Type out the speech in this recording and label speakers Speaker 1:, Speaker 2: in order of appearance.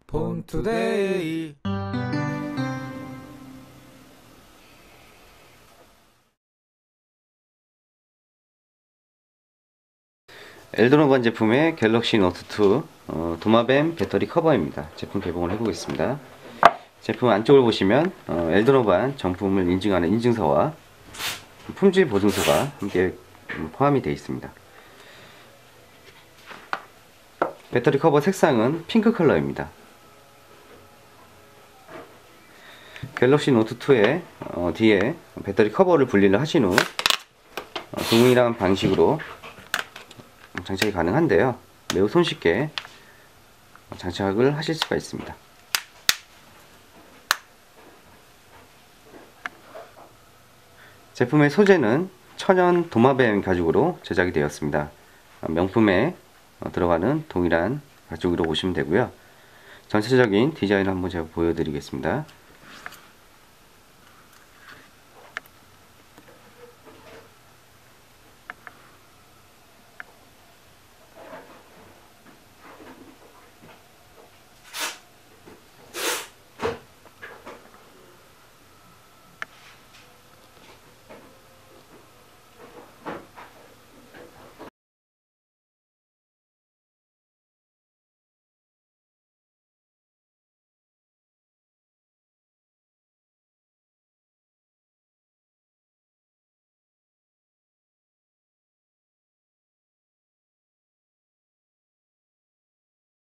Speaker 1: 폰투데이.
Speaker 2: 엘드노반 제품의 갤럭시 노트2 도마뱀 배터리 커버입니다. 제품 개봉을 해보겠습니다. 제품 안쪽을 보시면 엘드노반 정품을 인증하는 인증서와 품질 보증서가 함께 포함이 되어 있습니다. 배터리 커버 색상은 핑크 컬러입니다. 갤럭시 노트2의 뒤에 배터리 커버를 분리를 하신 후 동일한 방식으로 장착이 가능한데요, 매우 손쉽게 장착을 하실 수가 있습니다. 제품의 소재는 천연 도마뱀 가죽으로 제작이 되었습니다. 명품에 들어가는 동일한 가죽으로 보시면 되고요. 전체적인 디자인을 한번 제가 보여드리겠습니다.